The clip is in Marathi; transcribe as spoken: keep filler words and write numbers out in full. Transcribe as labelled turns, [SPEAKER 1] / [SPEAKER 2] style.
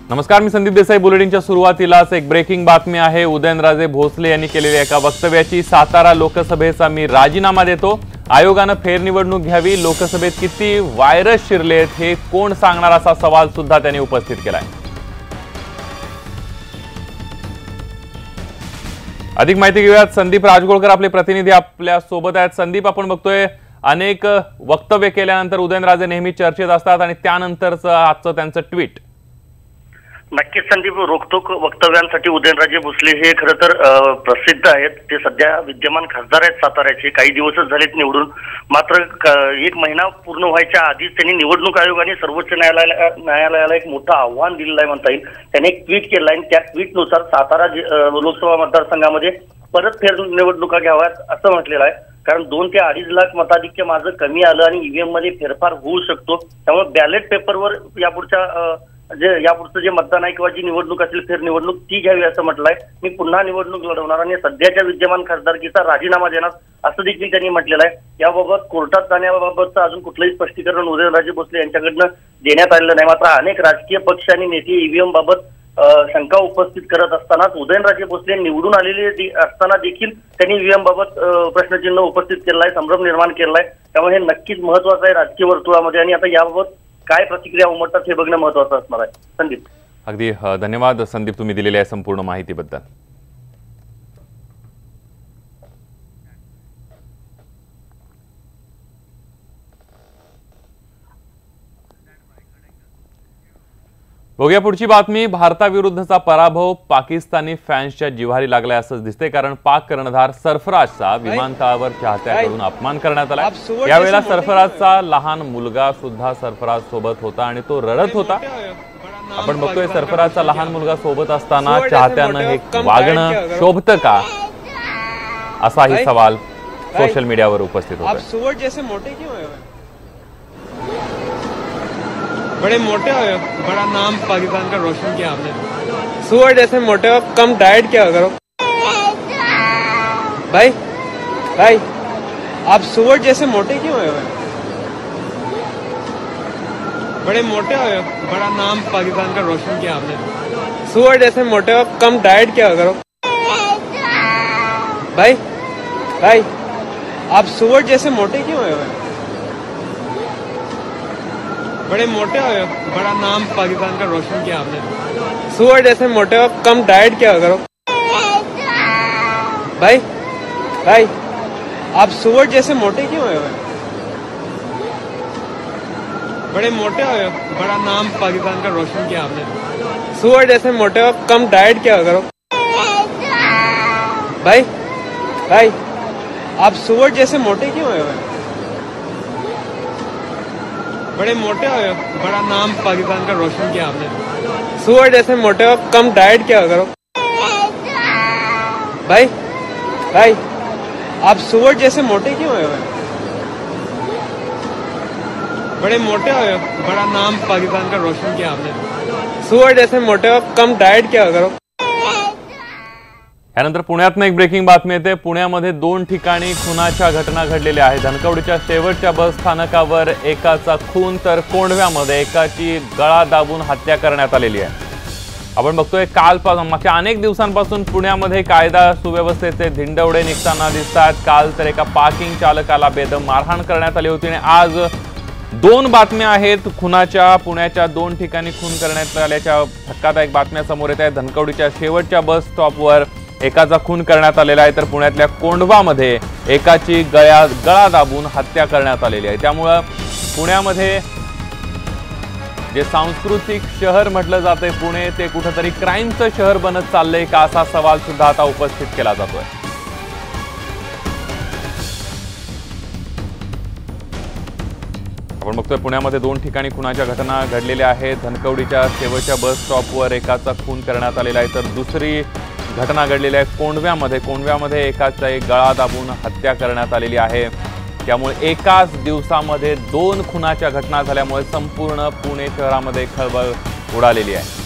[SPEAKER 1] नमस्कार, मी संदीप देसाई। बुलेटिनच्या सुरुवातीलाच एक ब्रेकिंग बातमी आहे। उदयनराजे भोसले यांनी केलेल्या एका वक्तव्याची। सातारा लोकसभेचा मी राजीनामा देतो, आयोगाने फेरनिवडणूक घ्यावी, लोकसभेत किती व्हायरस शिरलेत हे कोण सांगणार, असा सवाल सुद्धा त्यांनी उपस्थित केलाय। अधिक माहिती घेऊयात, संदीप राजगोळकर आपले प्रतिनिधी आपल्या सोबत आहेत। संदीप, आपण बघतोय अनेक वक्तव्य केल्यानंतर उदयनराजे नेहमी चर्चेत असतात आणि त्यानंतरचं आजचं त्यांचं ट्विट।
[SPEAKER 2] नक्कीच संदीप, रोखोक वक्तव्यांसाठी उदयनराजे भोसले हे खरं तर प्रसिद्ध आहेत। ते सध्या विद्यमान खासदार आहेत साताऱ्याचे, काही दिवसच झालेत निवडून। मात्र एक महिना पूर्ण व्हायच्या आधीच त्यांनी निवडणूक आयोगाने सर्वोच्च न्यायालयाला न्यायालयाला एक मोठं आव्हान दिलेलं आहे म्हणता येईल। त्यांनी एक ट्विट केलं आहे, त्या ट्विटनुसार सातारा लोकसभा मतदारसंघामध्ये परत फेर निवडणुका घ्याव्यात असं म्हटलेलं आहे। कारण दोन ते अडीच लाख मताधिक्य माझं कमी आलं आणि ईव्हीएम मध्ये फेरफार होऊ शकतो, त्यामुळे बॅलेट पेपरवर यापुढच्या जे यापुढचं जे मतदान आहे किंवा जी निवडणूक असेल फेर निवडणूक ती घ्यावी असं म्हटलंय। मी पुन्हा निवडणूक लढवणार आणि सध्याच्या विद्यमान खासदारकीचा राजीनामा देणार असं देखील त्यांनी म्हटलेलं आहे। याबाबत कोर्टात जाण्याबाबतचं अजून कुठलंही स्पष्टीकरण उदयनराजे भोसले यांच्याकडनं देण्यात आलेलं नाही। मात्र अनेक राजकीय पक्ष आणि नेते ईव्हीएम बाबत शंका उपस्थित करत असतानाच उदयनराजे भोसले निवडून आलेले असताना देखील त्यांनी ईव्हीएम बाबत प्रश्नचिन्ह उपस्थित केलं आहे, संभ्रम निर्माण केलाय। त्यामुळे हे नक्कीच महत्वाचं आहे राजकीय वर्तुळामध्ये आणि आता याबाबत काय प्रतिक्रिया उमटतात हे बघणं महत्त्वाचं असणार आहे। संदीप,
[SPEAKER 1] अगदी धन्यवाद संदीप, तुम्ही दिलेल्या संपूर्ण माहितीबद्दल। बघूया पुढची बातमी। भारताविरुद्धचा पराभव पाकिस्तानी फॅन्सच्या जिव्हारी लागलाय असंच दिसतंय, कारण पाक कर्णधार सरफराजचा विमानतळावर चाहत्याकडून अपमान करण्यात आला। यावेळेला सरफराजचा लहान मुलगा सुद्धा सरफराज सोबत होता आणि तो रडत होता। आपण बघतोय सरफराजचा लहान मुलगा सोबत असताना चाहत्यानं हे वागणं शोभतं का, असाही सवाल सोशल मीडियावर उपस्थित होता।
[SPEAKER 3] बड़े मोटे हो, बड़ा नाम पाकिस्तान का रोशन किया आपने। सुअर जैसे मोटे हो, कम डाइट क्या करो भाई। भाई आप सुअर जैसे मोटे क्यों हुए? बड़े मोटे हो, बड़ा नाम पाकिस्तान का रोशन किया आपने। सुअर जैसे मोटे हो, कम डाइट क्या करो भाई। भाई आप सुअर जैसे मोटे क्यों हुए? बड़े मोटे हो, बड़ा नाम पाकिस्तान का रोशन किया आपने। सुअर जैसे मोटे हो, कम डाइट क्या करो भाई। भाई आप सुअर जैसे मोटे क्यों हुए? बड़े मोटे हो, बड़ा नाम पाकिस्तान का रोशन किया आपने। सुअर जैसे मोटे हो, कम डाइट क्या करो भाई। भाई आप सुअर जैसे मोटे क्यों हुए? बड़े मोटे हो, बड़ा नाम पाकिस्तान का रोशन किया आपने। सुअर जैसे मोटे हो, कम डाइट क्या करो भाई। भाई आप सुअर जैसे मोटे क्यों हुए? बड़े मोटे हो, बड़ा नाम पाकिस्तान का रोशन किया आपने। सुअर जैसे मोटे हो, कम डाइट क्या करो।
[SPEAKER 1] यानंतर पुण्यातनं एक ब्रेकिंग बातमी येते। पुण्यामध्ये दोन ठिकाणी खुनाच्या घटना घडलेल्या आहेत। धनकवडीच्या शेवटच्या बस स्थानकावर एकाचा खून, तर कोंढव्यामध्ये एकाची गळा दाबून हत्या करण्यात आलेली आहे। आपण बघतोय कालपासून मागच्या अनेक दिवसांपासून पुण्यामध्ये कायदा सुव्यवस्थेचे धिंडवडे निघताना दिसतात। काल तर एका पार्किंग चालकाला बेदम मारहाण करण्यात आली होती आणि आज दोन बातम्या आहेत खुनाच्या। पुण्याच्या दोन ठिकाणी खून करण्यात आल्याच्या धक्कादायक बातम्या समोर येत आहेत। धनकवडीच्या शेवटच्या बस स्टॉपवर एकाचा खून करण्यात आलेला आहे, तर पुण्यातल्या कोंढवामध्ये एकाची गळ्या गळा दाबून हत्या करण्यात आलेली आहे। त्यामुळे पुण्यामध्ये जे सांस्कृतिक शहर म्हटलं जाते पुणे, ते कुठेतरी क्राईमचं शहर बनत चाललंय का, असा सवाल सुद्धा आता उपस्थित केला जातोय। आपण बघतोय पुण्यामध्ये दोन ठिकाणी खुनाच्या घटना घडलेल्या आहेत। धनकवडीच्या शेवटच्या बस स्टॉपवर एकाचा खून करण्यात आलेला आहे, तर दुसरी घटना घडलेली आहे कोंढव्यामध्ये। कोंढव्यामध्ये एकाचा एक गळा दाबून हत्या करण्यात आलेली आहे। त्यामुळे एकाच दिवसामध्ये दोन खुनाच्या घटना झाल्यामुळे संपूर्ण पुणे शहरामध्ये खळबळ उडालेली आहे।